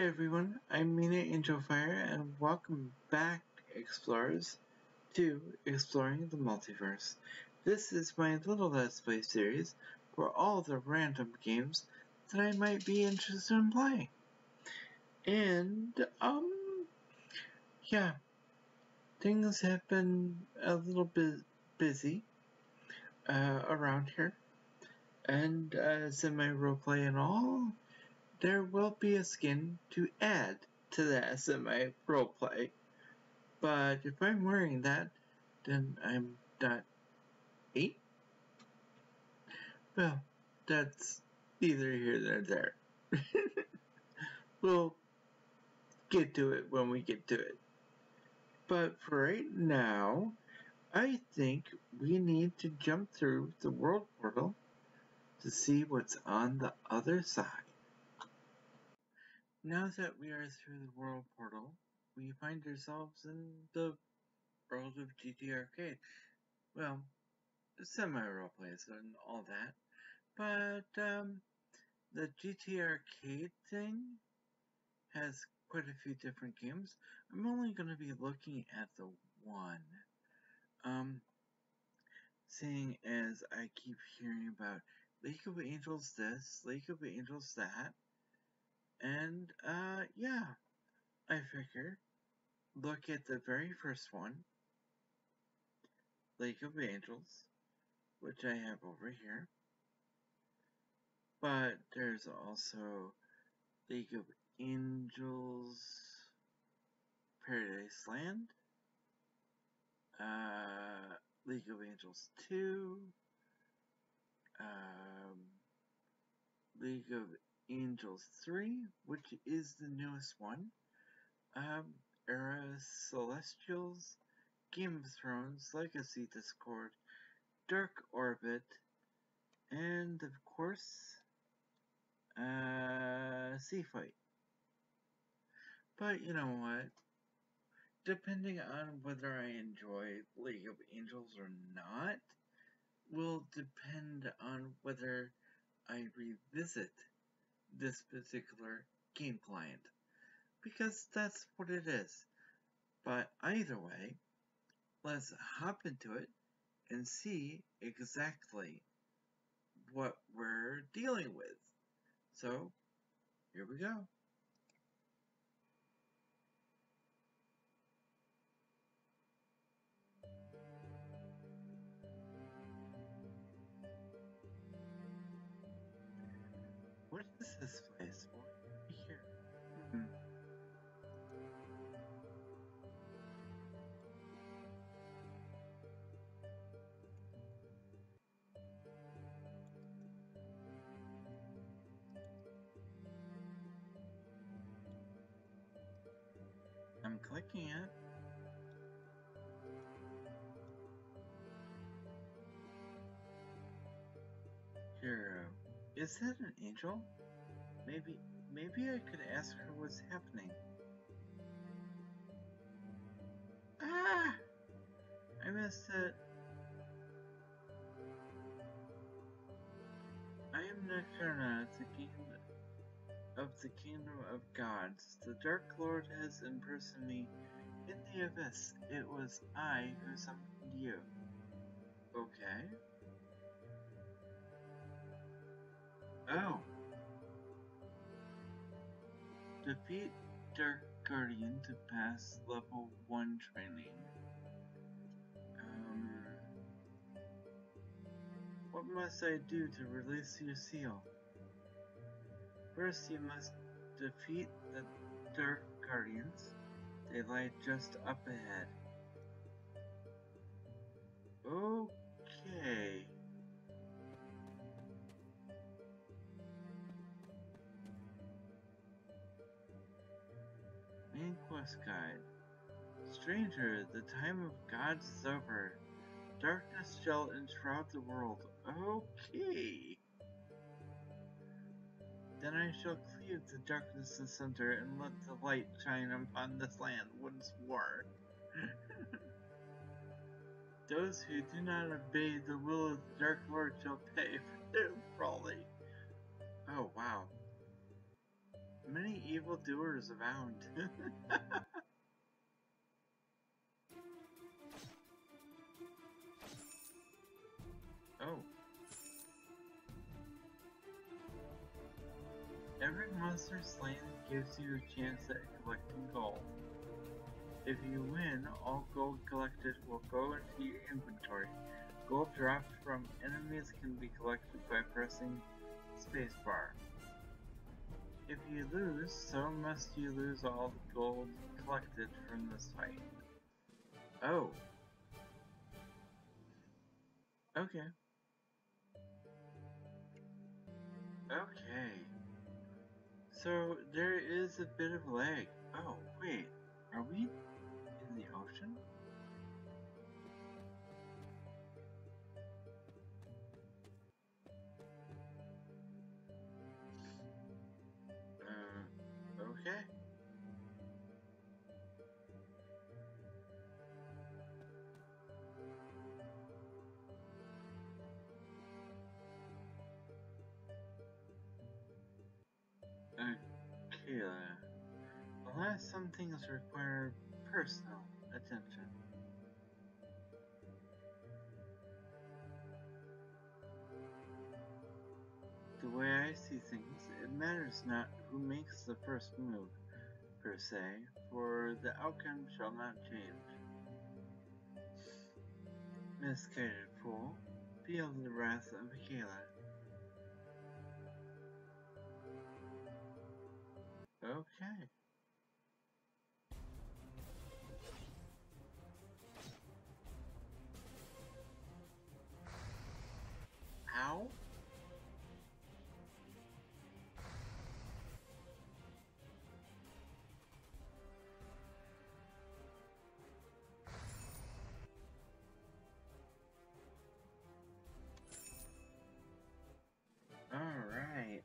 everyone, I'm Mena Angelfire, and welcome back, explorers, to Exploring the Multiverse. This is my little Let's Play series for all the random games that I might be interested in playing. And, yeah, things have been a little bit busy around here, and semi-roleplay and all. There will be a skin to add to that semi-roleplay. But if I'm wearing that, then I'm not 8? Well, that's neither here nor there. We'll get to it when we get to it. But for right now, I think we need to jump through the world portal to see what's on the other side. Now that we are through the world portal, we find ourselves in the world of GT Arcade. Well, semi-roleplays and all that. But, the GT Arcade thing has quite a few different games. I'm only going to be looking at the one. Seeing as I keep hearing about League of Angels this, League of Angels that. And, yeah, I figure, look at the very first one, League of Angels, which I have over here. But there's also League of Angels Paradise Land, League of Angels 2, League of Angels 3, which is the newest one, Era Celestials, Game of Thrones, Legacy Discord, Dark Orbit, and of course, Sea Fight. But you know what? Depending on whether I enjoy League of Angels or not, will depend on whether I revisit this particular game client. Because that's what it is. But either way, let's hop into it and see exactly what we're dealing with. So, here we go. What is this place? What are we here? I'm clicking it. Hero. Is that an angel? Maybe I could ask her what's happening. Ah! I missed it. I am Nocturna, of the Kingdom of Gods. The Dark Lord has imprisoned me in the abyss. It was I who summoned you. Okay. Oh. Defeat Dark Guardian to pass level 1 training. What must I do to release your seal? First, you must defeat the Dark Guardians. They lie just up ahead. Okay. Main quest guide. Stranger, the time of gods is over. Darkness shall enshroud the world. Okay. Then I shall cleave the darkness asunder and let the light shine upon this land once more. Those who do not obey the will of the Dark Lord shall pay for their folly. Oh, wow. Many evildoers abound. Oh. Every monster slain gives you a chance at collecting gold. If you win, all gold collected will go into your inventory. Gold dropped from enemies can be collected by pressing spacebar. If you lose, so must you lose all the gold collected from this fight. Oh. Okay. Okay. So there is a bit of lag. Oh, wait. Are we in the ocean? Okay. Kayla. Alas, some things require personal attention. The way I see things, it matters not who makes the first move, per se, for the outcome shall not change. Misguided fool, feel the wrath of Kayla. Okay. Ow? Alright.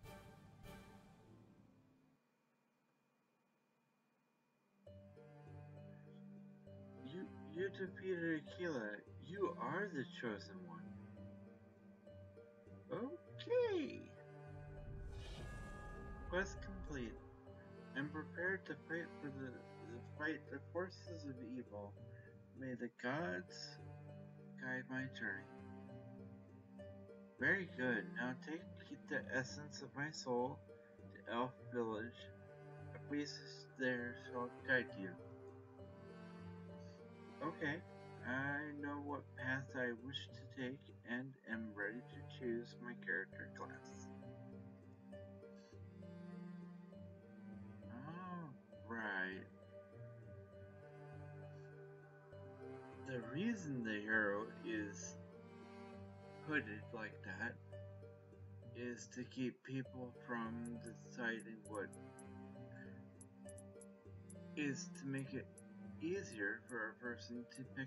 You defeated Akila. You are the chosen one. Okay. Quest complete. I'm prepared to fight the forces of evil. May the gods guide my journey. Very good. Now take the essence of my soul to Elf Village. A priestess there shall guide you. Okay. I know what path I wish to take and am ready to choose my character class. Alright. The reason the hero is hooded like that is to keep people from deciding what is to make it easier for a person to pick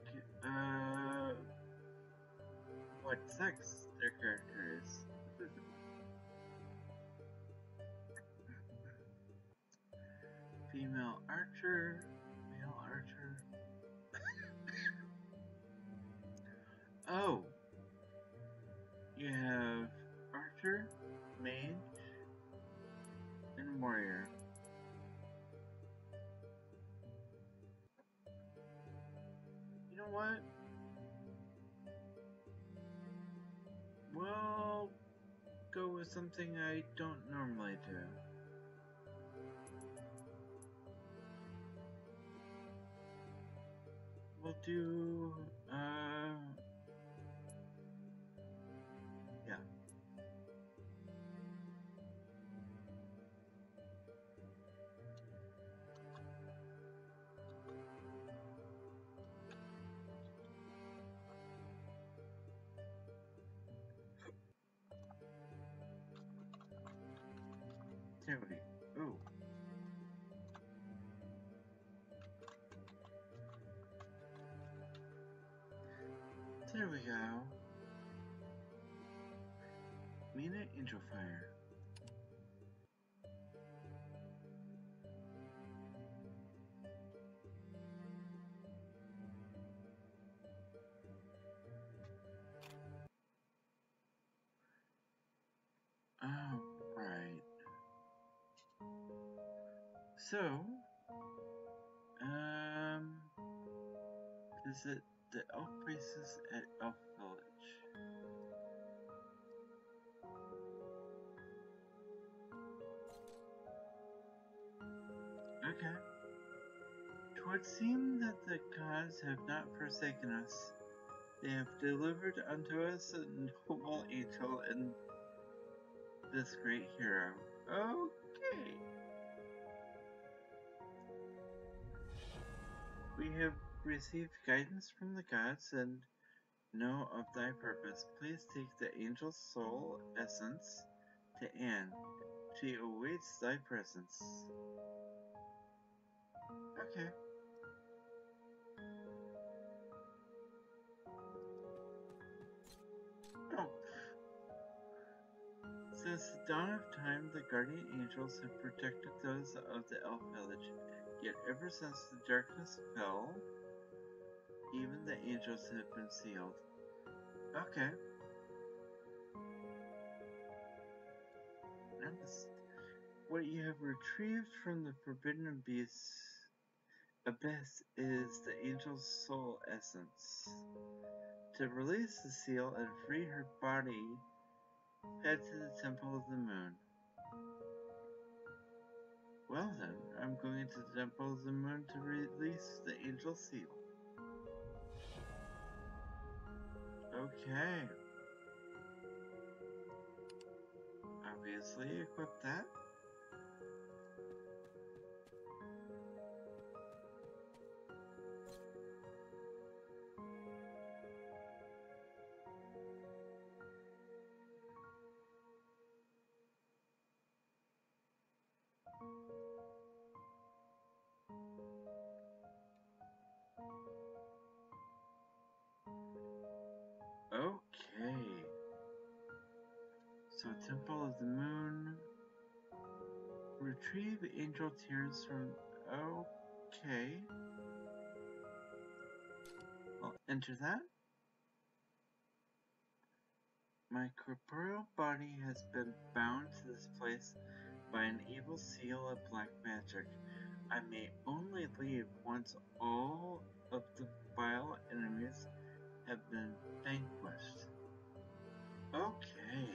what sex their character is. Female archer, male archer. Oh, you have archer, mage, and warrior. You know what? We'll go with something I don't normally do. We'll do, yeah. There we go. Ooh. There we go. Mena Angelfire. Alright. So, visit the elf priestess at Elf Village. Okay. 'Twould seem that the gods have not forsaken us. They have delivered unto us a noble angel and this great hero. Okay. We have received guidance from the gods and know of thy purpose. Please take the angel's soul essence to Anne. She awaits thy presence. Okay. Oh. Since the dawn of time, the guardian angels have protected those of the elf village. Yet ever since the darkness fell, even the angels have been sealed. Okay. Nice. What you have retrieved from the forbidden abyss is the angel's soul essence. To release the seal and free her body, head to the Temple of the Moon. Well then, I'm going to the Temple of the Moon to release the angel seal. Okay. Obviously, equip that. Okay. So, Temple of the Moon. Retrieve angel tears from... Okay. I'll enter that. My corporeal body has been bound to this place by an evil seal of black magic. I may only leave once all of the vile enemies have been vanquished. Okay.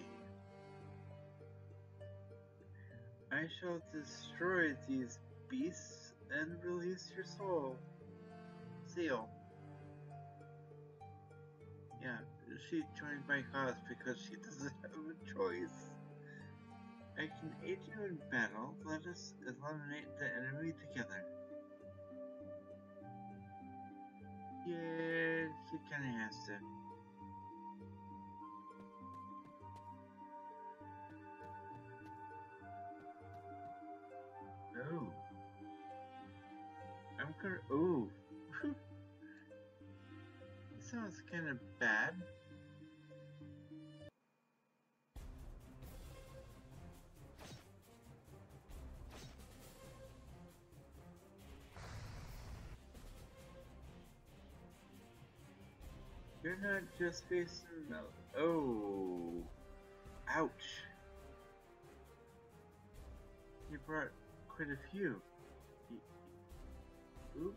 I shall destroy these beasts and release your soul. Seal. Yeah, she joined my cause because she doesn't have a choice. I can aid you in battle. Let us eliminate the enemy together. Yeah, she kinda has to. Oh. I'm gonna. Oh. Sounds kinda bad. You're not just facing the. Oh. Ouch. You brought quite a few. Oops.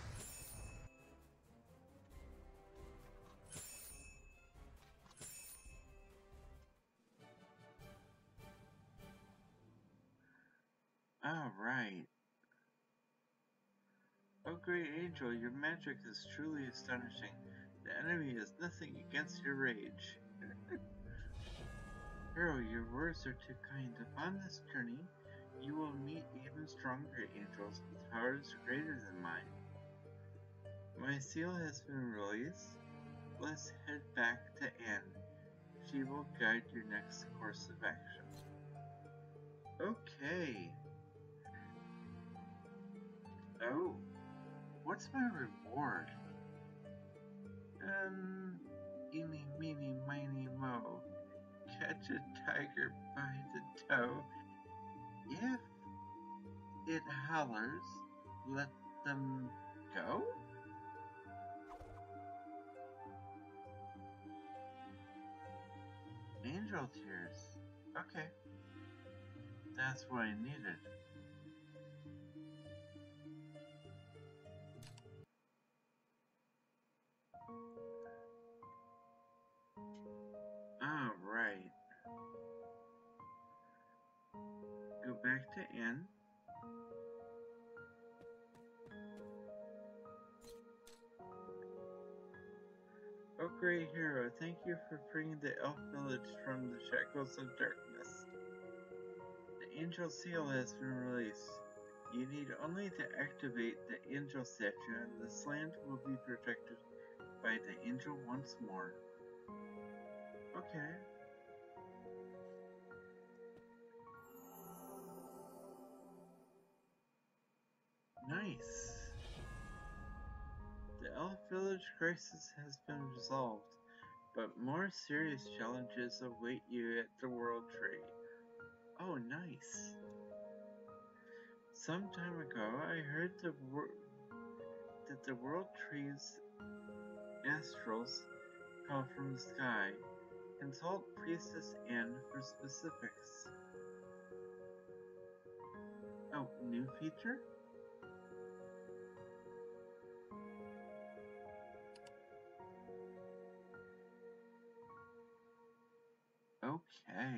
Alright. Oh, great angel, your magic is truly astonishing. The enemy is nothing against your rage. Hero, your words are too kind. Upon this journey, you will meet even stronger angels with powers greater than mine. My seal has been released. Let's head back to Anne. She will guide your next course of action. Okay. Oh. What's my reward? Eeny, meeny, miny, mo. Catch a tiger by the toe. If it hollers, let them go? Angel tears. Okay. That's what I needed. in. Oh, great hero, thank you for freeing the elf village from the shackles of darkness. The angel seal has been released. You need only to activate the angel statue and this land will be protected by the angel once more. Okay. Nice. The elf village crisis has been resolved, but more serious challenges await you at the World Tree. Oh, nice. Some time ago, I heard that the World Tree's astrals fell from the sky. Consult Priestess Anne for specifics. Oh, new feature? Okay.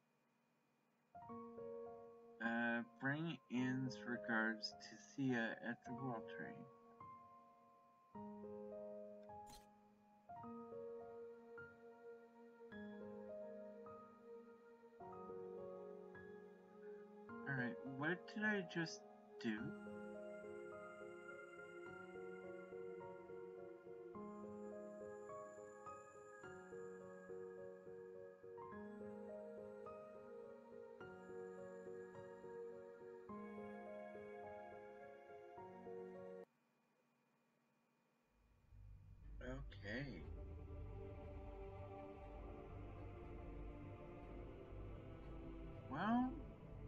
Bring Anne's regards to Thea at the World Tree. Alright, what did I just do? Okay. Well...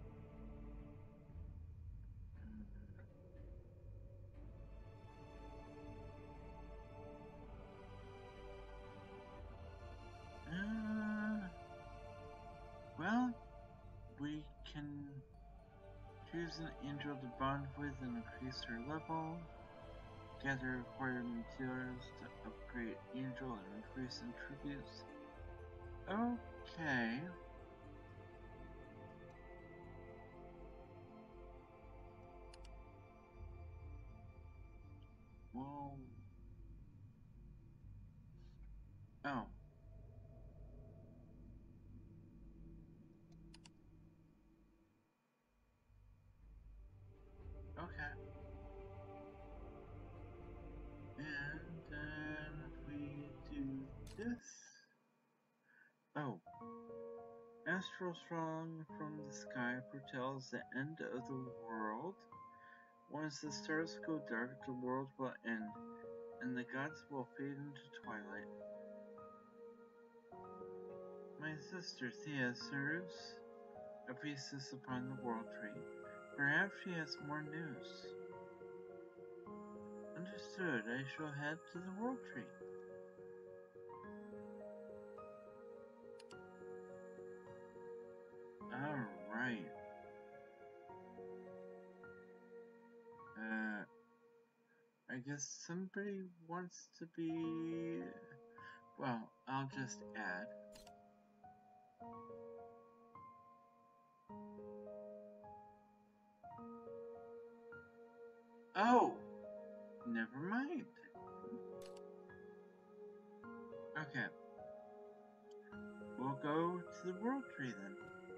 well, we can choose an angel to bond with and increase her level. Gather required materials to upgrade angel and increase in tributes. Okay. Well... oh. Okay. And then if we do this... oh. Astral Strong from the sky foretells the end of the world. Once the stars go dark, the world will end, and the gods will fade into twilight. My sister Thea serves a priestess upon the World Tree. Perhaps she has more news. Understood. I shall head to the World Tree. Alright. I guess somebody wants to be... well, I'll just add. Oh! Never mind. Okay. We'll go to the World Tree then.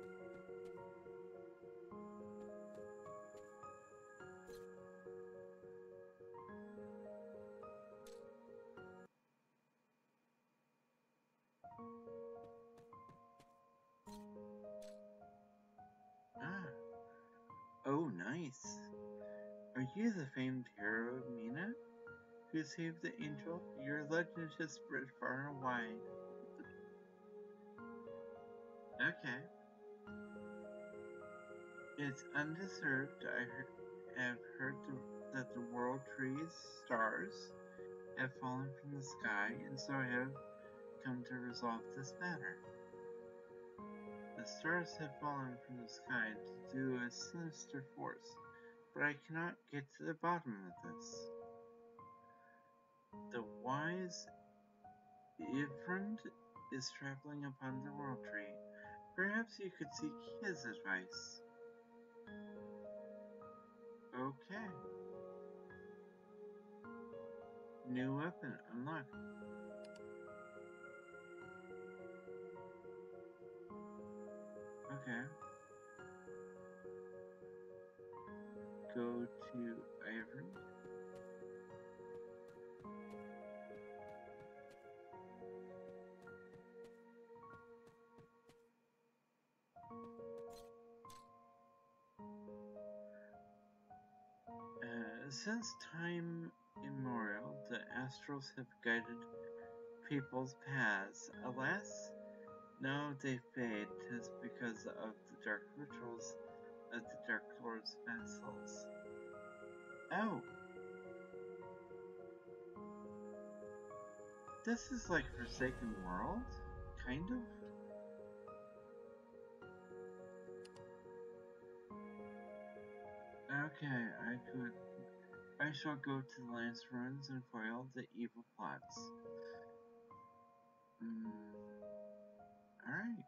Ah. Oh, nice. Are you the famed hero, Mena? Who saved the angel? Your legend has spread far and wide. Okay. It's undeserved. I have heard that the World Tree's stars have fallen from the sky, and so I have come to resolve this matter. The stars have fallen from the sky due to a sinister force, but I cannot get to the bottom of this. The wise Ivrind is traveling upon the World Tree. Perhaps you could seek his advice. Okay. New weapon unlocked. Okay. Go to Ivory. Since time immemorial, the Astrals have guided people's paths. Alas, now they fade. 'Tis because of the dark rituals of the Dark Lord's vassals. Oh! This is like Forsaken World? Kind of? Okay, I shall go to the Lance Ruins and foil the evil plots. Alright.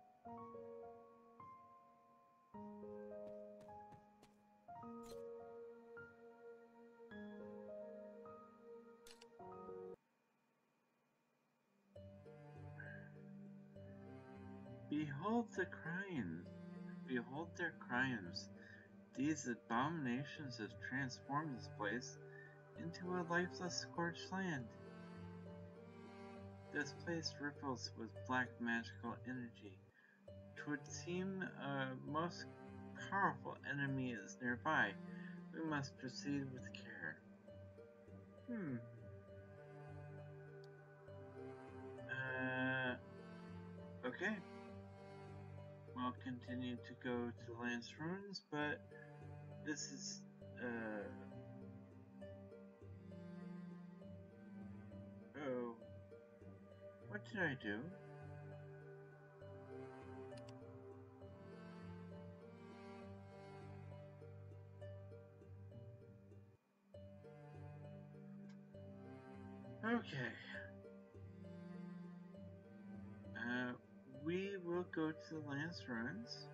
Behold the crimes. Behold their crimes. These abominations have transformed this place into a lifeless, scorched land. This place ripples with black magical energy. 'Twould seem a most powerful enemy is nearby. We must proceed with care. Okay. We'll continue to go to Lance Ruins, but this is, oh. What did I do? Okay. We will go to the Lance Ruins.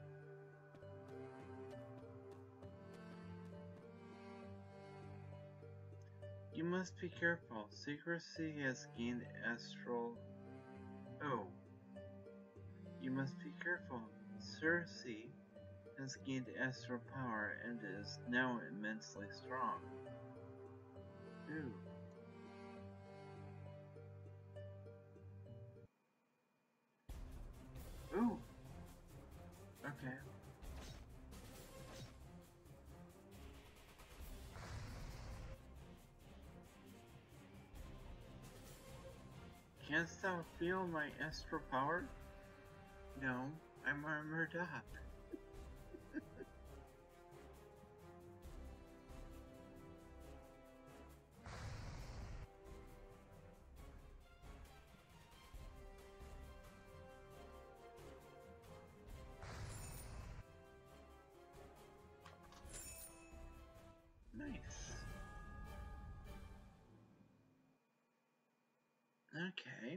You must be careful. Secrecy has gained astral... Oh. You must be careful. Circe has gained astral power and is now immensely strong. Ooh. Ooh. Okay. Canst thou feel my astral power? No, I'm armored up. Nice. Okay.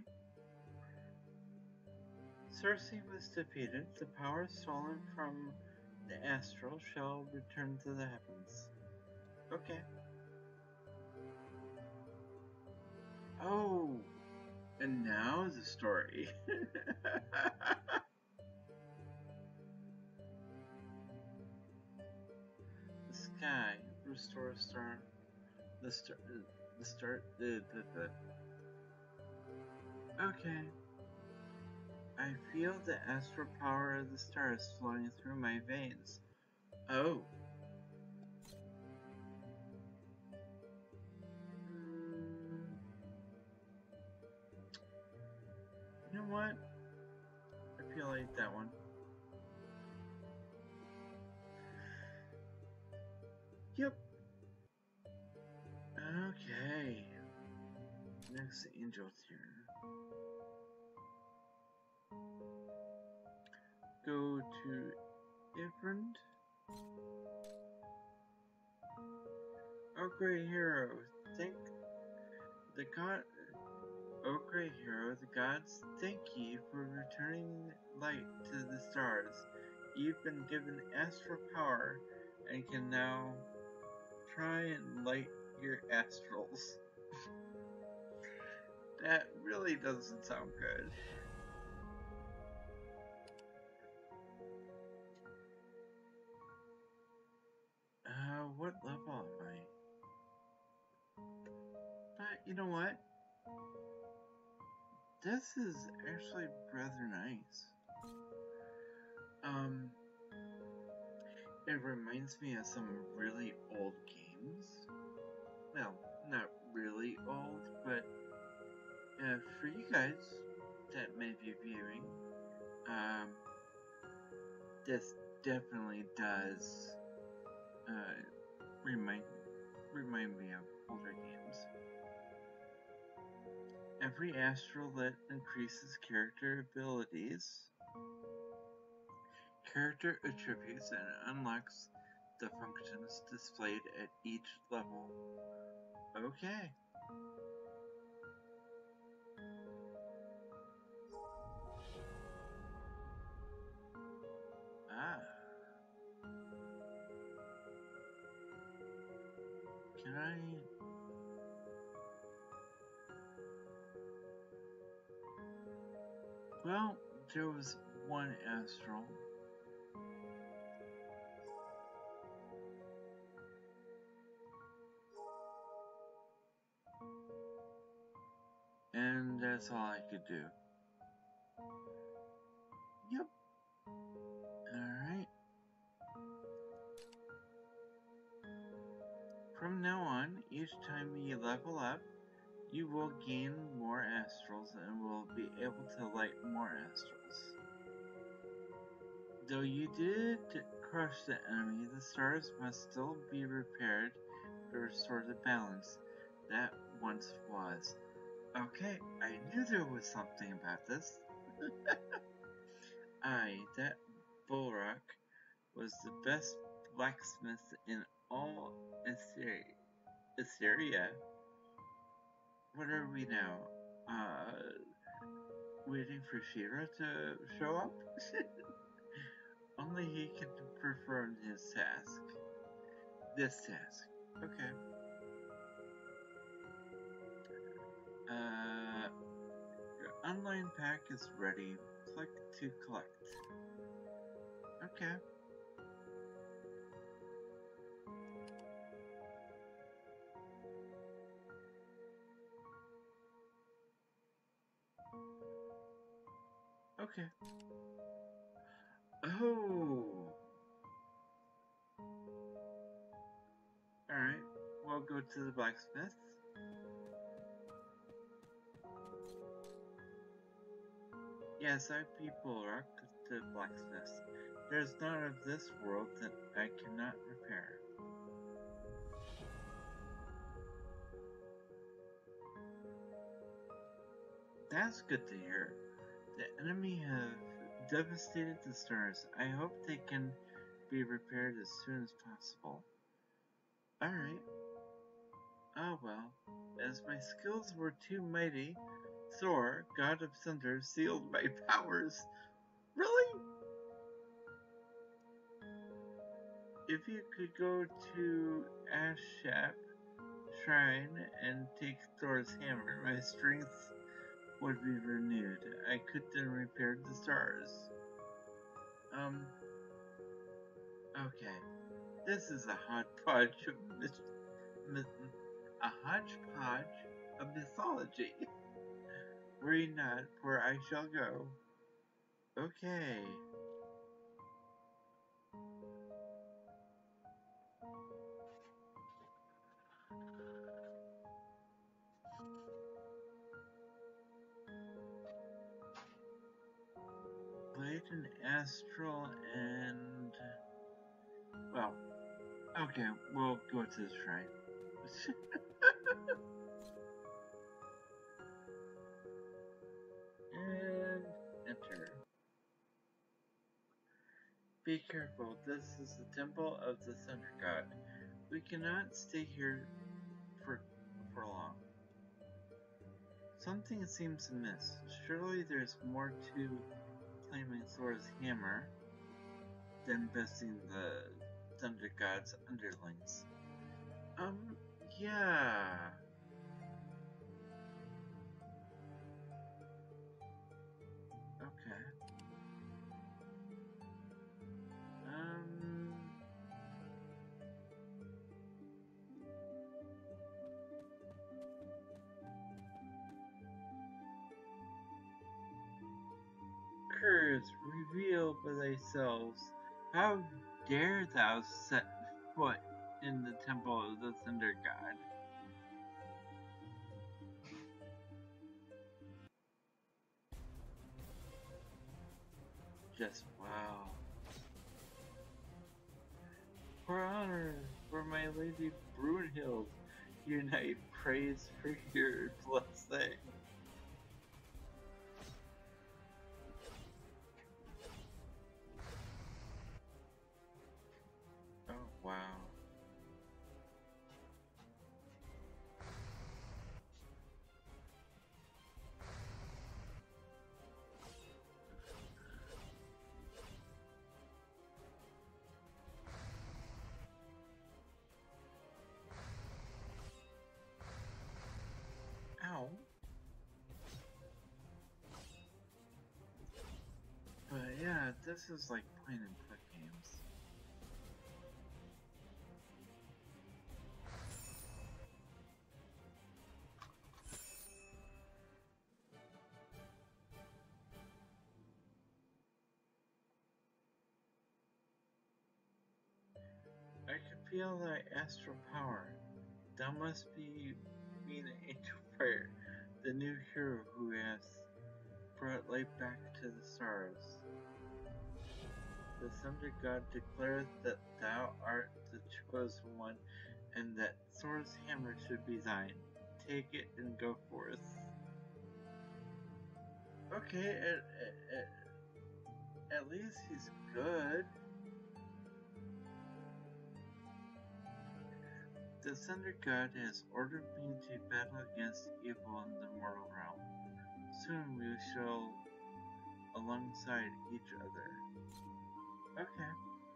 Circe was defeated. The power stolen from the astral shall return to the heavens. Okay. Oh! And now the story. The sky restore star. The star. Okay. I feel the astral power of the stars flowing through my veins. Oh. You know what? I feel like that one. Yep. Okay. Next angel tier. Go to Ivrand. Oh great hero, thank the god. Oh great hero, the gods thank ye for returning light to the stars. You've been given astral power and can now try and light your astrals. That really doesn't sound good. What level am I? But you know what? This is actually rather nice. It reminds me of some really old games. Well, not really old, but for you guys that may be viewing, this definitely does remind me of older games. Every astral that increases character abilities, character attributes, and unlocks the functions displayed at each level. Okay. Ah. Can I... Well, there was one astral. And that's all I could do. Yep. Alright. From now on, each time you level up, you will gain more astrals and will be able to light more astrals. Though you did crush the enemy, the stars must still be repaired to restore the balance that once was. Okay, I knew there was something about this. That Bulrock was the best blacksmith in all Assyria. What are we now? Waiting for Shira to show up? Only he can perform his task. This task. Okay. Your online pack is ready. Click to collect. Okay. Okay. Oh! Alright, we'll go to the blacksmith. Yes, I people rock the blacksmith. There's none of this world that I cannot repair. That's good to hear. The enemy have devastated the stars. I hope they can be repaired as soon as possible. Alright. Oh well. As my skills were too mighty, Thor, god of thunder, sealed my powers. Really? If you could go to Ashap Shrine and take Thor's hammer, my strength would be renewed. I could then repair the stars. Okay. This is a hodgepodge of mythology. Worry not, for I shall go. Okay. Light and astral and... Well, okay, we'll go to the shrine. And enter. Be careful, this is the temple of the Thunder God. We cannot stay here for long. Something seems amiss. Surely there's more to claiming Thor's hammer than besting the Thunder God's underlings. Yeah. Okay. Um, Curse, reveal for thyself. How dare thou set foot in the temple of the Thunder God? Just wow. For honor, for my lady Brunhild, unite praise for your blessing. Oh, wow. Ow. But yeah, this is like point and click games. I can feel thy astral power. Thou must be Mena Angelfire, the new hero who has brought light back to the stars. The Thunder God declares that thou art the chosen one, and that Thor's hammer should be thine. Take it and go forth. Okay, at least he's good. The Thunder God has ordered me to battle against evil in the mortal realm. Soon we shall alongside each other. Okay.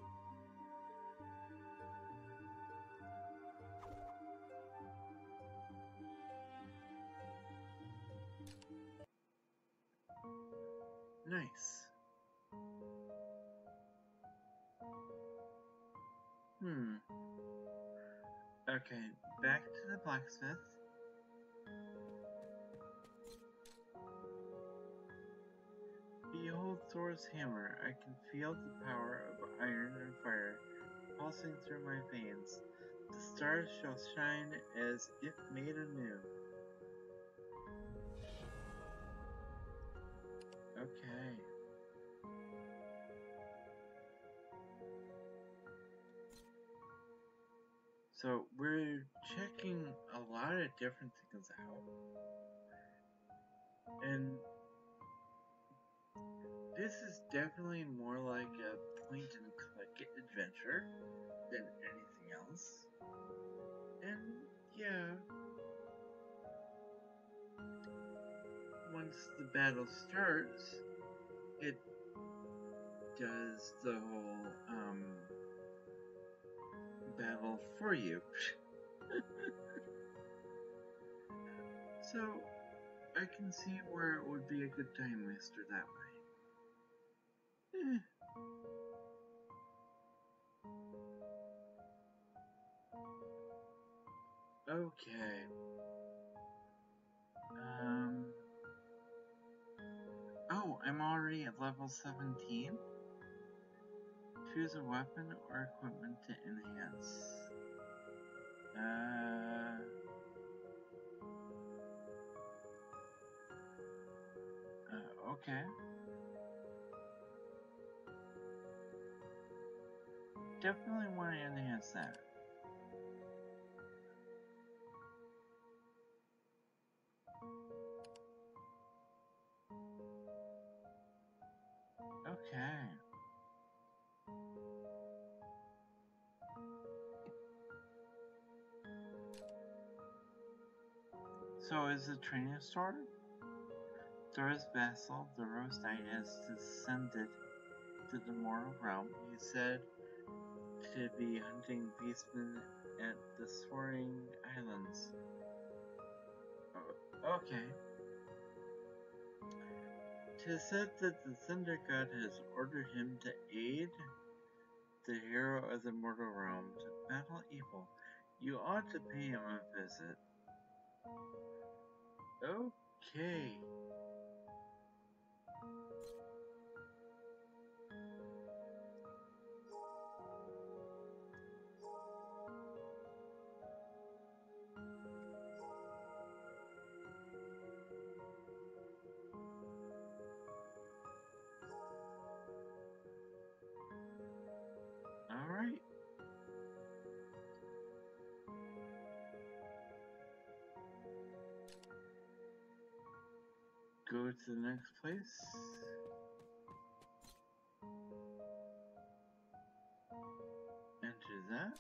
Nice. Okay, back to the blacksmith. Behold Thor's hammer. I can feel the power of iron and fire pulsing through my veins. The stars shall shine as if made anew. Okay. So we're checking a lot of different things out. And this is definitely more like a point and click adventure than anything else. And yeah, once the battle starts, it does the whole battle for you. So I can see where it would be a good time waster that way. Okay. Oh, I'm already at level 17. Choose a weapon or equipment to enhance. Okay. Definitely want to enhance that. Okay. So is the training started? Thor's vassal, the Rose Knight, has descended to the mortal realm. He said to be hunting beastmen at the Soaring Islands. Oh, okay. 'Tis said that the Thunder God has ordered him to aid the hero of the mortal realm to battle evil. You ought to pay him a visit. Okay. Alright. Go to the next place. Enter that.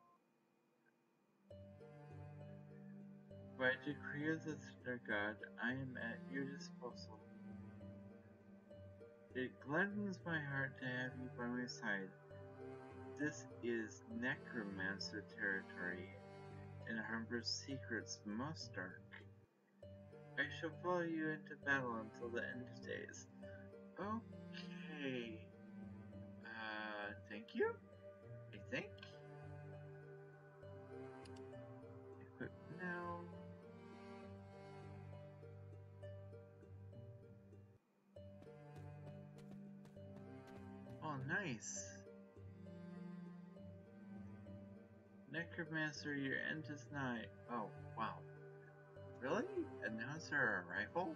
By decree of the Thunder God, I am at your disposal. It gladdens my heart to have you by my side. This is necromancer territory and harbors secrets most dark. I shall follow you into battle until the end of days. Okay. Thank you? I think? Equip now. Oh, nice. Necromancer, your end is nigh. Oh, wow. Really? And now is there a rifle?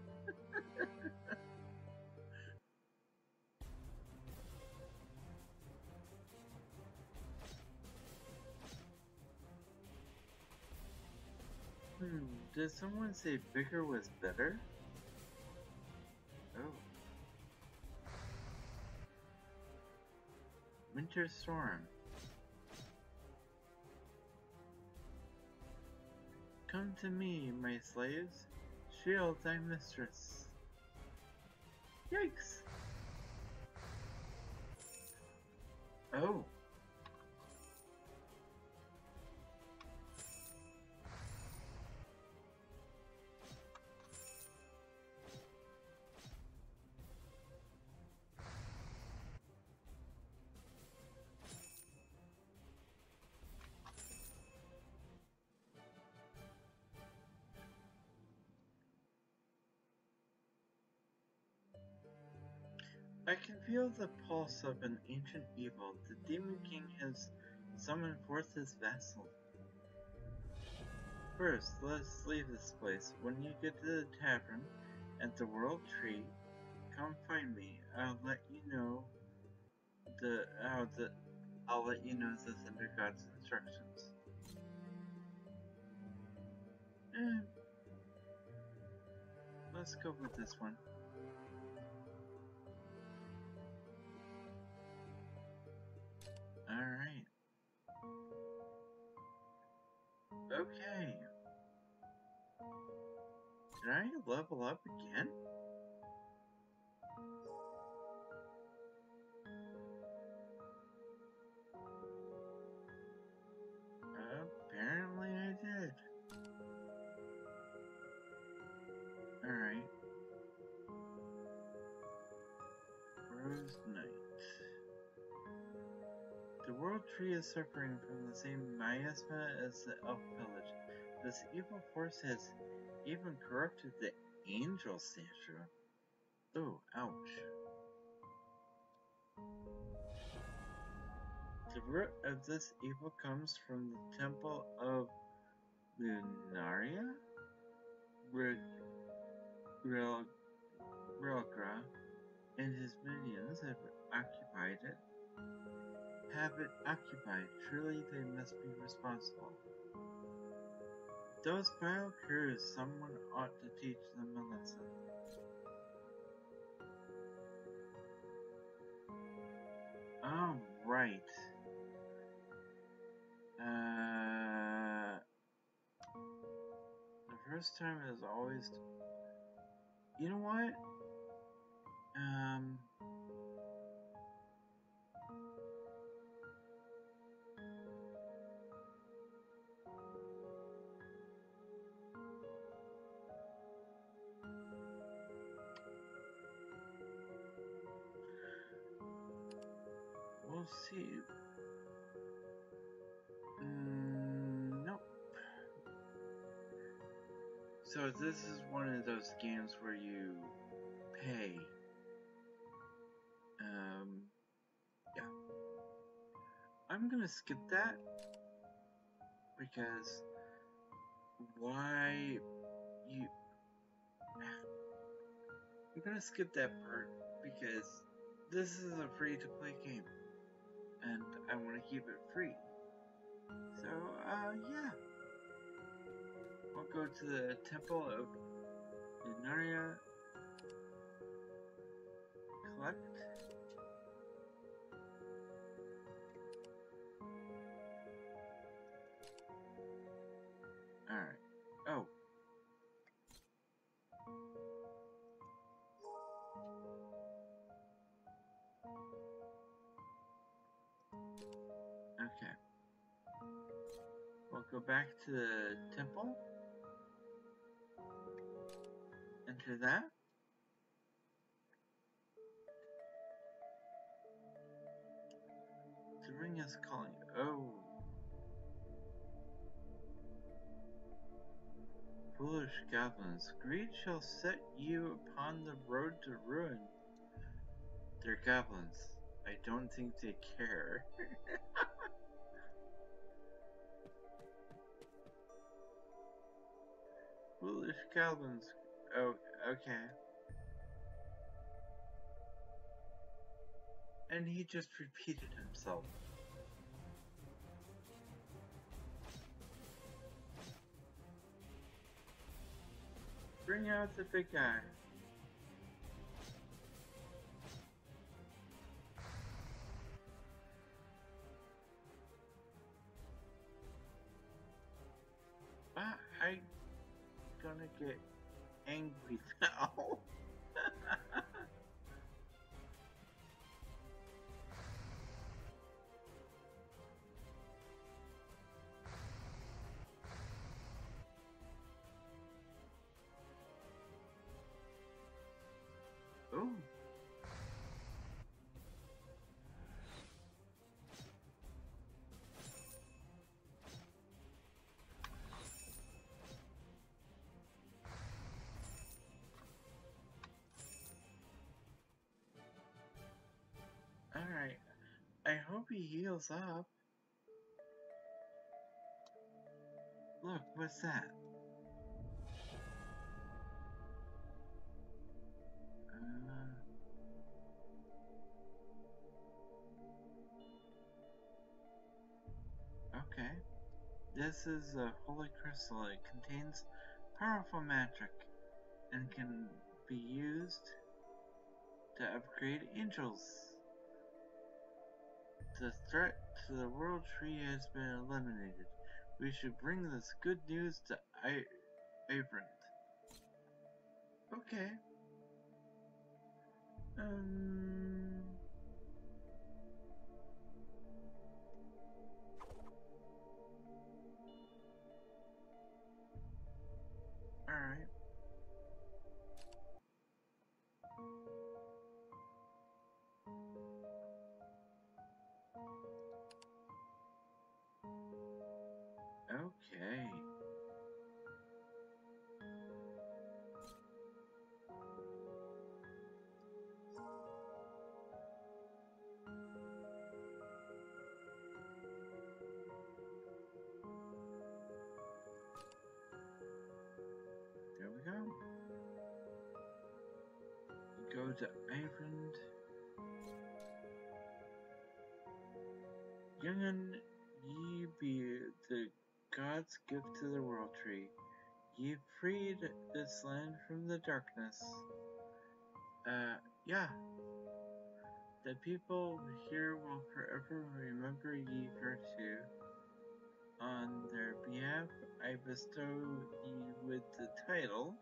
Did someone say bigger was better? Oh. Winter Storm. Come to me, my slaves. Shield thy mistress. Yikes! Oh. I can feel the pulse of an ancient evil. The Demon King has summoned forth his vassal. First, let us leave this place. When you get to the tavern at the World Tree, come find me. I'll let you know the Thunder God's instructions. Let's go with this one. Alright. Okay. Did I level up again? Apparently I did. Alright. Rose Knight. The World Tree is suffering from the same miasma as the Elf Village. This evil force has even corrupted the Angel statue. Oh, ouch. The root of this evil comes from the Temple of Lunaria? Rilgra and his minions have it occupied. Surely they must be responsible. Those vile curs, someone ought to teach them a lesson. Oh, right. The first time is always... You know what? So this is one of those games where you pay. Yeah. I'm gonna skip that because why you... I'm gonna skip that part because this is a free-to-play game and I want to keep it free. So, yeah. We'll go to the Temple of Inaria, collect. Alright. Oh. Okay. We'll go back to the temple. Enter that. The ring is calling. Oh. Foolish goblins, greed shall set you upon the road to ruin. They're goblins. I don't think they care. Foolish goblins. Oh, okay. And he just repeated himself. Bring out the big guy. I'm gonna get angry now. Oh. Alright. I hope he heals up. Look, what's that? Okay. This is a holy crystal. It contains powerful magic and can be used to upgrade angels. The threat to the world tree has been eliminated. We should bring this good news to Abrant. Okay. Alright. Okay. There we go. Go to Ireland. Young'un, ye be the God's gift to the world tree. Ye freed this land from the darkness. Yeah. The people here will forever remember ye virtue. On their behalf, I bestow ye with the title.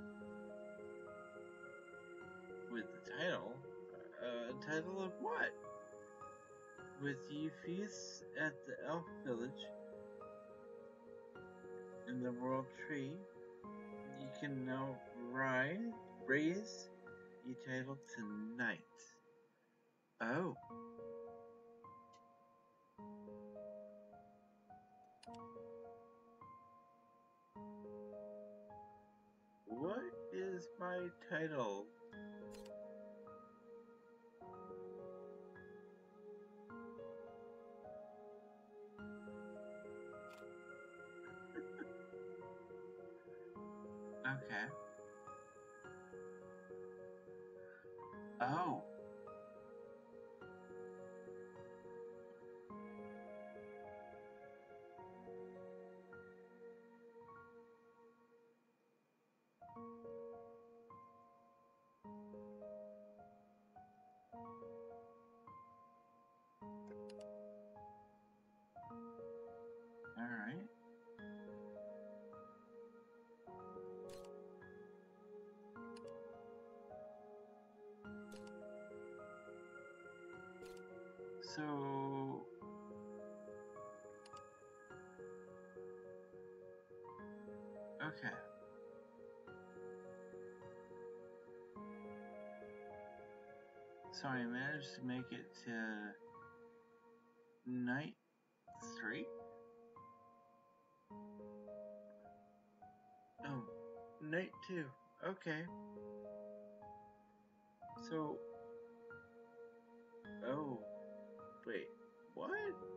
With the title? Title of what? With ye feasts at the elf village in the world tree, ye can now raise ye title tonight. Oh. What is my title? Okay. Oh. Alright. So... Okay. So I managed to make it to night 3? Oh, night 2. Okay. So... Oh. Wait. What?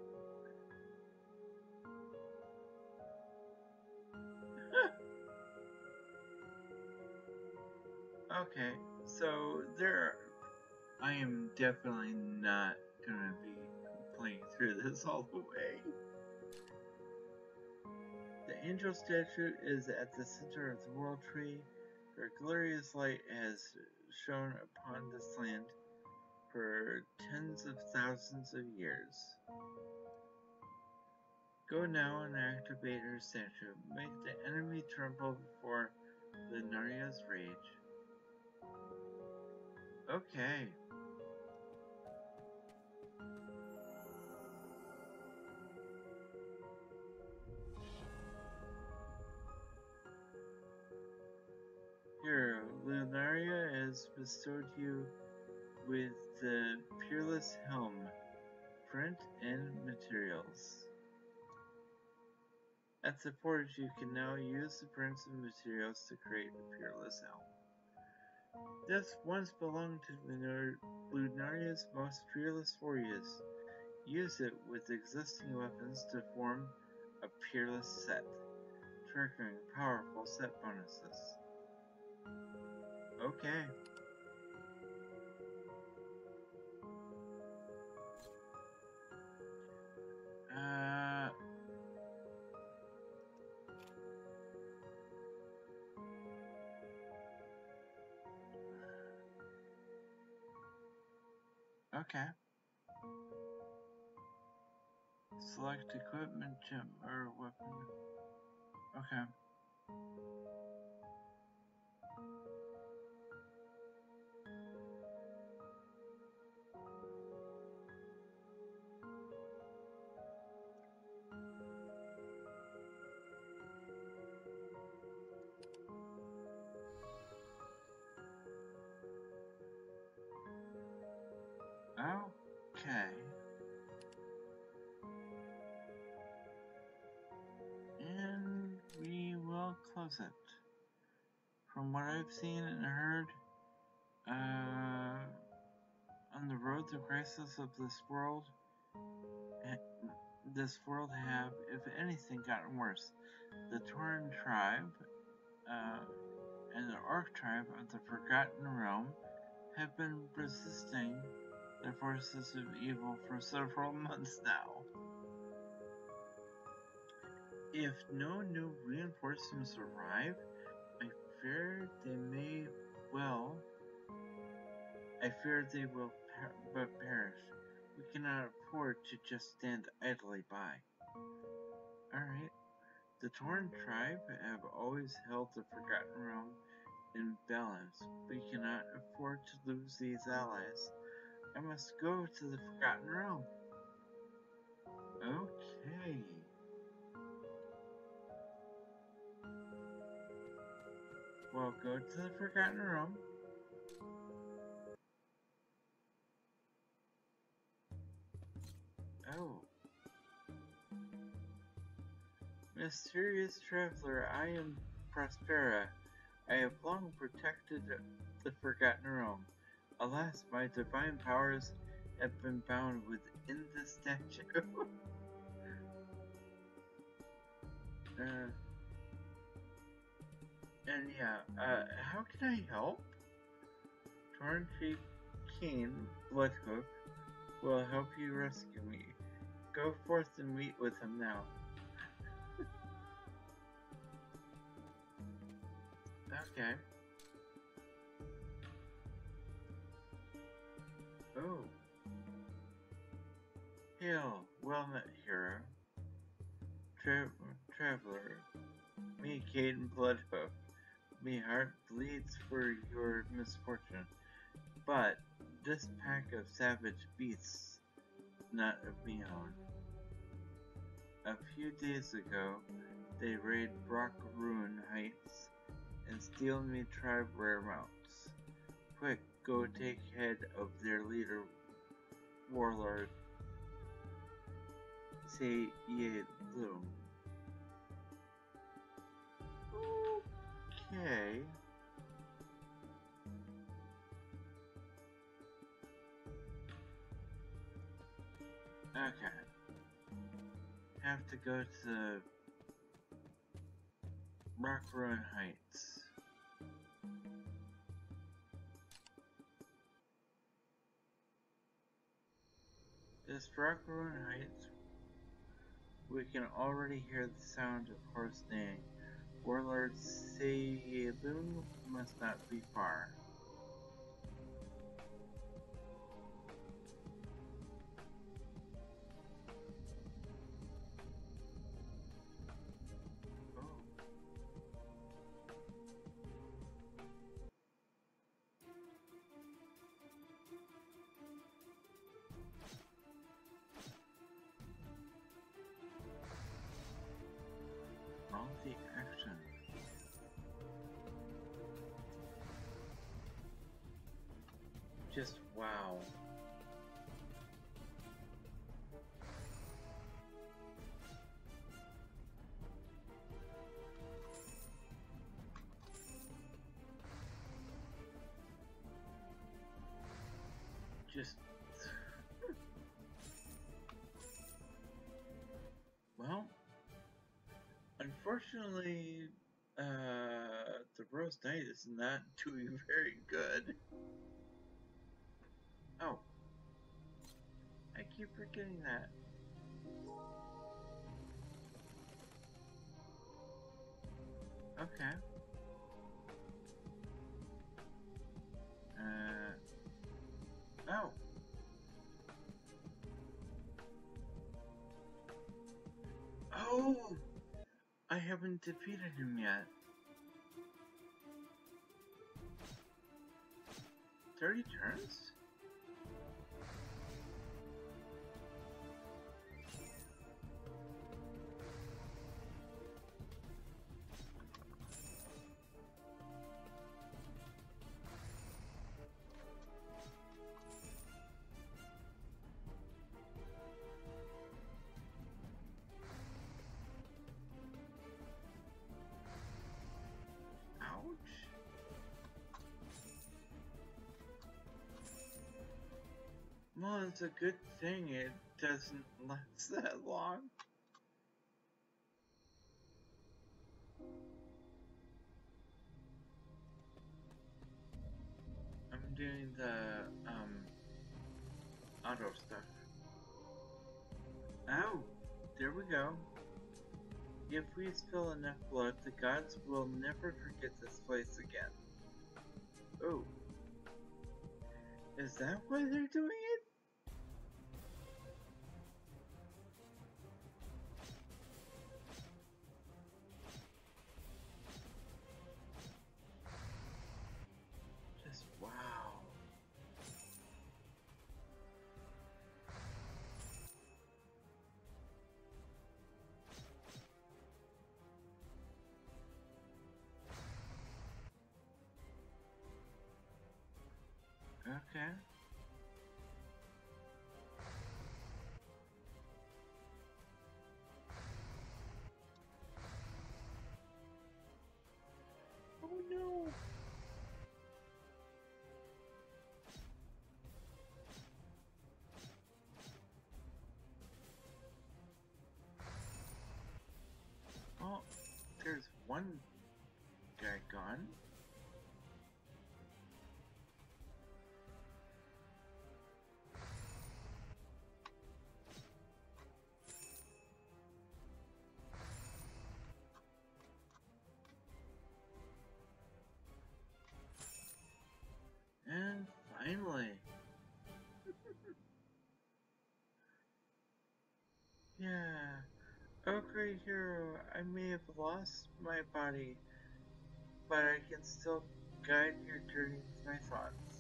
Okay. So there... I am definitely not gonna be playing through this all the way. The angel statue is at the center of the world tree. Their glorious light has shone upon this land for tens of thousands of years. Go now and activate her statue. Make the enemy tremble before Lunaria's rage. Okay. Here, Lunaria has bestowed you with the Peerless Helm, print and materials. At the forge, you can now use the prints and materials to create a Peerless Helm. This once belonged to Lunaria's most fearless warriors. Use it with existing weapons to form a Peerless set, triggering powerful set bonuses. Okay. Okay. Select equipment, gem, or weapon. Okay. Okay. And we will close it. From what I've seen and heard, on the road to crisis of this world have, if anything, gotten worse. The Tauren tribe, and the Orc tribe of the Forgotten Realm have been resisting the forces of evil for several months now. If no new reinforcements arrive, I fear they will perish. We cannot afford to just stand idly by. Alright. The Tauren tribe have always held the Forgotten Realm in balance. We cannot afford to lose these allies. I must go to the Forgotten Realm. Okay. Well, go to the Forgotten Realm. Oh. Mysterious traveler, I am Prospera. I have long protected the forgotten realm. Alas, my divine powers have been bound within the statue. And yeah, how can I help? Torn-cheek King Bloodhoof will help you rescue me. Go forth and meet with him now. Okay. Oh. Hail, well met, hero. Traveler. Me, Caden Bloodhoof. Me heart bleeds for your misfortune. But this pack of savage beasts, not of me own. A few days ago, they raid Brock Ruin Heights and steal me tribe rare mounts. Quick, go take head of their leader, warlord. Say ye Loom. Okay. Okay. Have to go to Rock Ruin Heights. This Rock Ruin Heights, we can already hear the sound of horse neighing. Warlord Sayelun must not be far. Multi-action. Just wow. Just well, unfortunately, the Rose Knight is not doing very good. Oh, I keep forgetting that. Okay. Oh. Oh! I haven't defeated him yet. 30 turns? Ouch. Well, it's a good thing it doesn't last that long. I'm doing the, auto stuff. Oh, there we go. If we spill enough blood, the gods will never forget this place again. Oh. Is that why they're doing it? Just wow. Okay. Oh no. one guy gone. And finally. Yeah. Oh, great hero, I may have lost my body, but I can still guide your journey with my thoughts.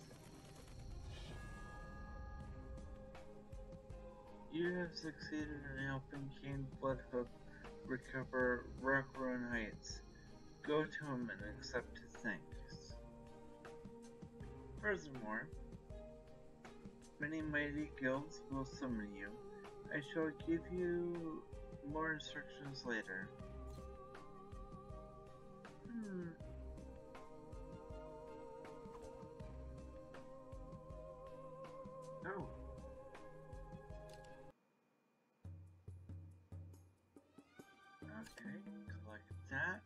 You have succeeded in helping King Bloodhook recover Rockruin Heights. Go to him and accept his thanks. Furthermore, many mighty guilds will summon you. I shall give you more instructions later. Oh. Okay, collect that.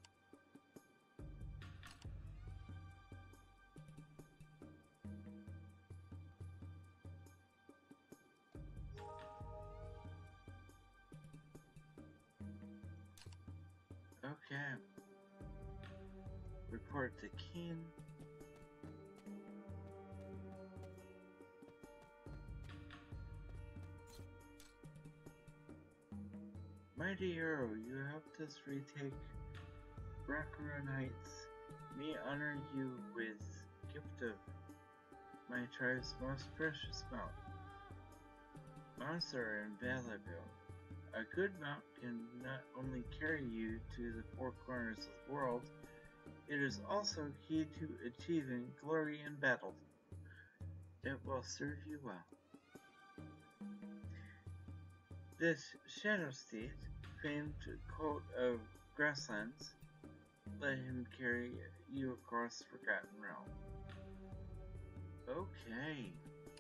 Okay. Report to Keen. Mighty hero, you helped us retake Rockruin Heights. May honor you with gift of my tribe's most precious mount. Mounts are invaluable. A good mount can not only carry you to the four corners of the world, it is also key to achieving glory in battle. It will serve you well. This Shadow State, famed coat of grasslands, let him carry you across Forgotten Realm. Okay.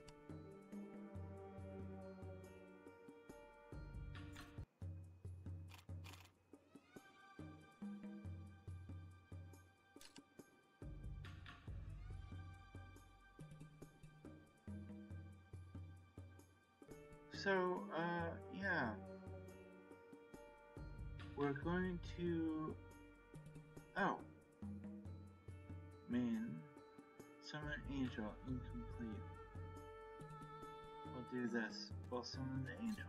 So, yeah. We're going to... Oh. Summon Angel incomplete. We'll do this. We'll summon the Angel.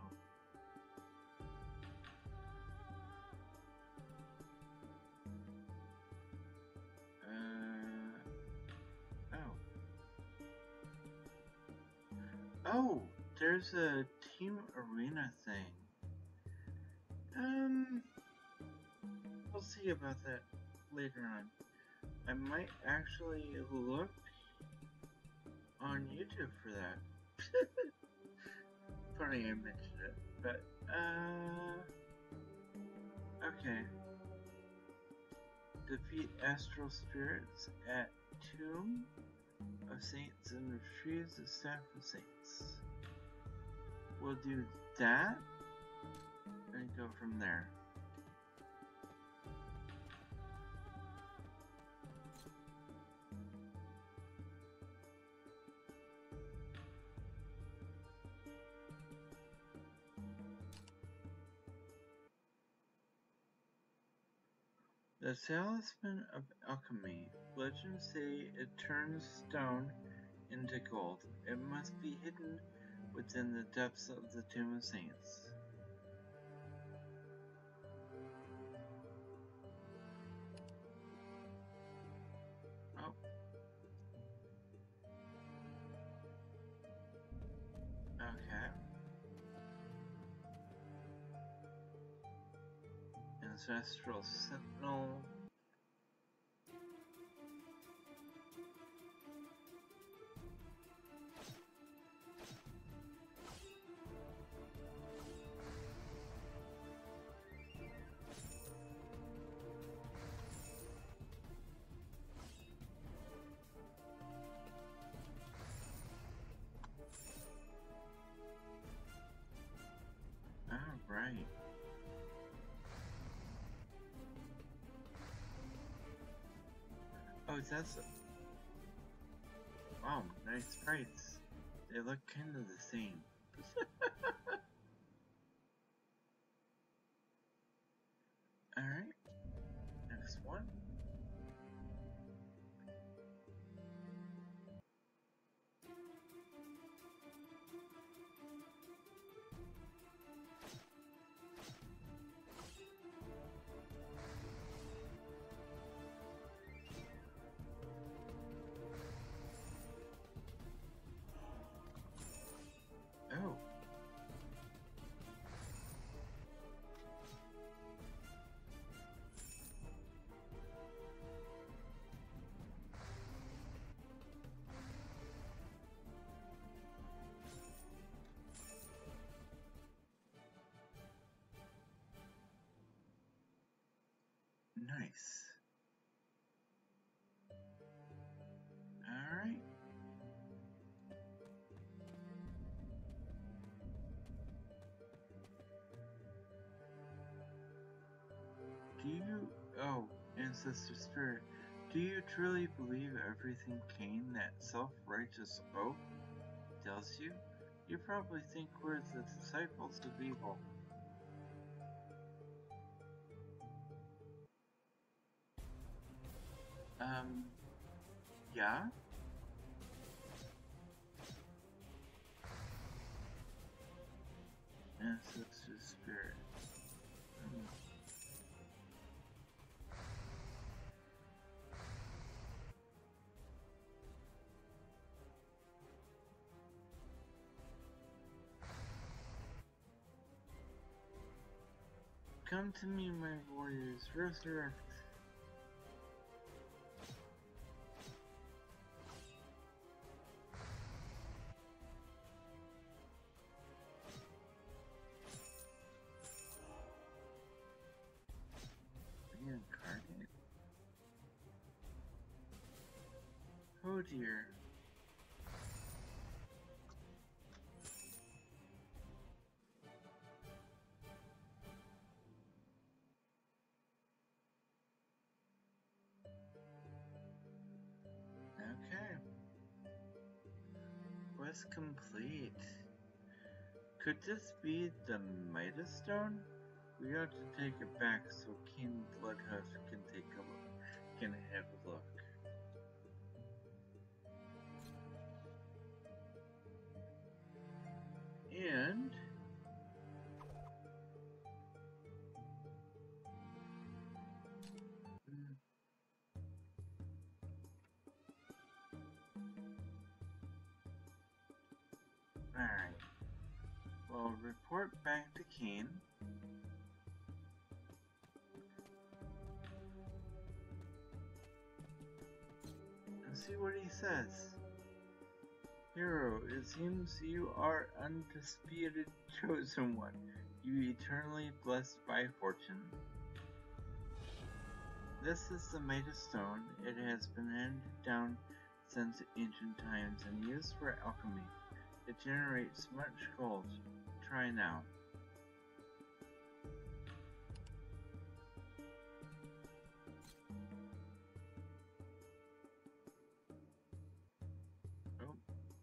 Oh, there's a team arena thing. We'll see about that later on. I might actually look on YouTube for that. Funny I mentioned it, but, okay. Defeat astral spirits at Tomb of Saints and retrieve the Staff of Saints. We'll do that and go from there. The Talisman of Alchemy. Legends say it turns stone into gold. It must be hidden within the depths of the Tomb of Saints. Oh. Okay. Ancestral Sentinel. Alright. Oh, that's... Wow, nice sprites. They look kind of the same. Alright, next one. Oh. Nice. Alright. Do you... Oh, Ancestor Spirit. Do you truly believe everything Cain, that self-righteous oaf, tells you? You probably think we're the disciples of evil. Yeah? Ancestor Spirit. Come to me, my warriors, resurrect. Reincarnate? Oh dear. Okay. Quest complete. Could this be the Midas Stone? We ought to take it back so King Bloodhoof can take a look. Can have a look. And alright. Well, report back to Cain. And see what he says. Hero, it seems you are undisputed chosen one. You eternally blessed by fortune. This is the Midas Stone. It has been handed down since ancient times and used for alchemy. It generates much gold. Try now. Oh.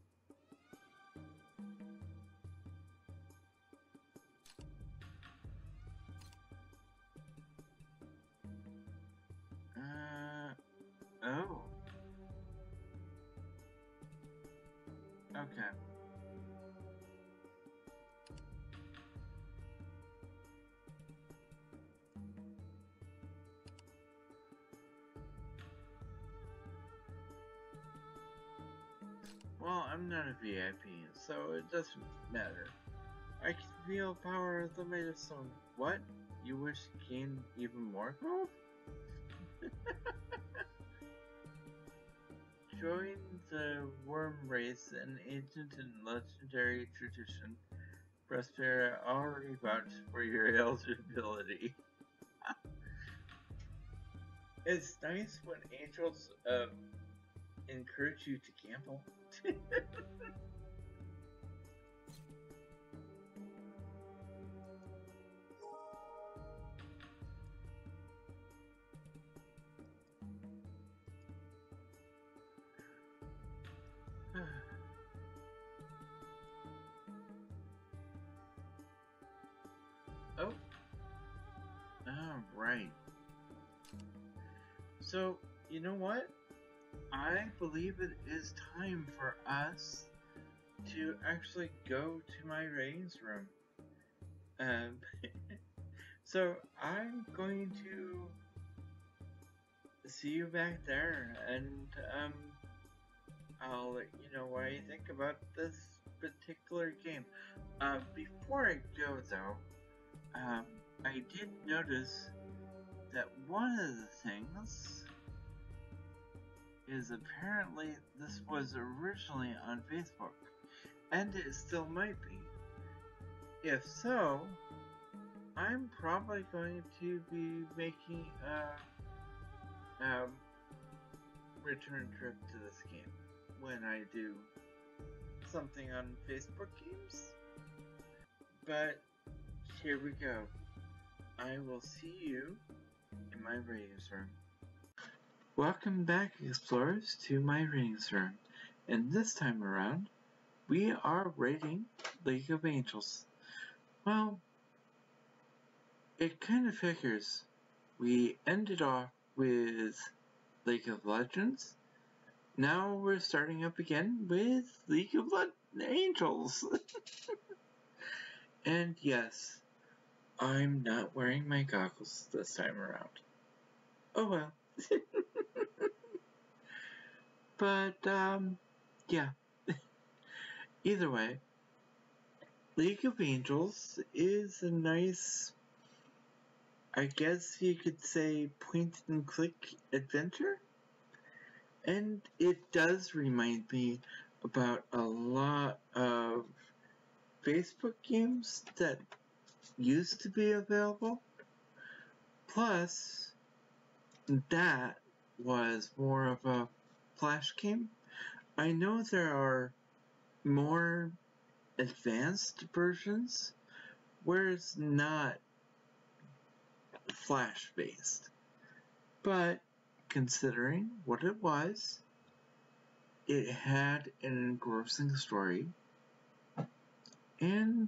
Oh. Okay. Well, I'm not a VIP, so it doesn't matter. I can feel power of the Midas Stone. What? You wish to gain even more gold? Join the worm race, an ancient and legendary tradition. Prospera already vouched for your eligibility. It's nice when angels encourage you to gamble. Oh, alright. So, you know what? I believe it is time for us to actually go to my ratings room. So I'm going to see you back there, and I'll let you know what I think about this particular game. Before I go though, I did notice that one of the things is apparently this was originally on Facebook, and it still might be. If so, I'm probably going to be making a return trip to this game when I do something on Facebook games. But here we go. I will see you in my ratings room. Welcome back, explorers, to my ratings room. And this time around, we are rating League of Angels. Well, it kind of figures. We ended off with League of Legends. Now we're starting up again with League of Angels. And yes, I'm not wearing my goggles this time around. Oh well. But, yeah. Either way, League of Angels is a nice, I guess you could say, point-and-click adventure. And it does remind me about a lot of Facebook games that used to be available. Plus, that was more of a flash game. I know there are more advanced versions where it's not flash based, but considering what it was, it had an engrossing story, and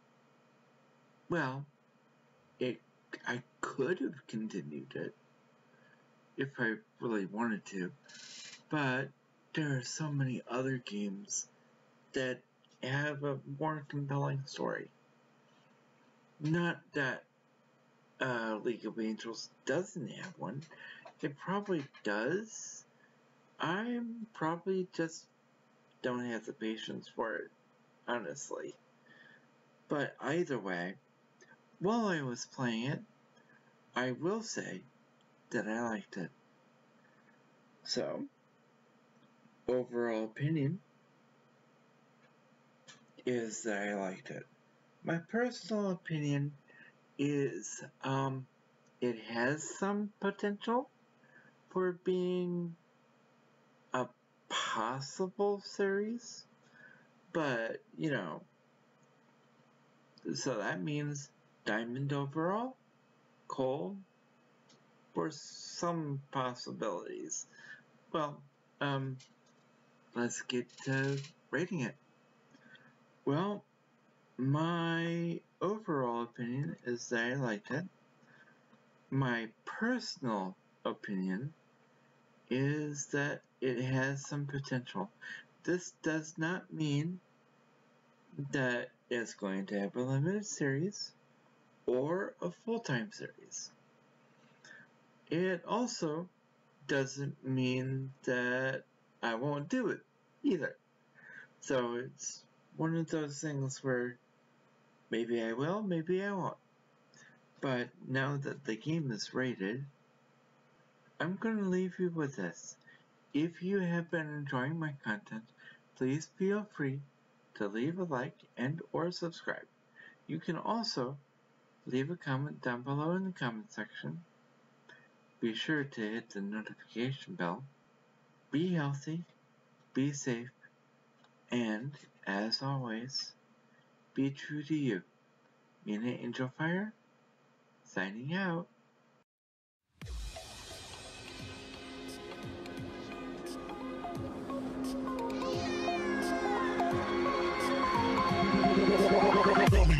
well, I could have continued it if I really wanted to, but there are so many other games that have a more compelling story. Not that League of Angels doesn't have one. It probably does. I probably just don't have the patience for it, honestly. But either way, while I was playing it, I will say that I liked it. So, overall opinion is that I liked it. My personal opinion is it has some potential for being a possible series, but you know, so that means diamond overall, gold, or some possibilities. Well, let's get to rating it. Well, my overall opinion is that I liked it. My personal opinion is that it has some potential. This does not mean that it's going to have a limited series or a full-time series. It also doesn't mean that I won't do it either. So it's one of those things where maybe I will, maybe I won't. But now that the game is rated, I'm going to leave you with this. If you have been enjoying my content, please feel free to leave a like and or subscribe. You can also leave a comment down below in the comment section. Be sure to hit the notification bell. Be healthy, be safe, and, as always, be true to you. Mena Angelfire, signing out.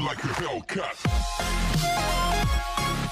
like a Hellcat.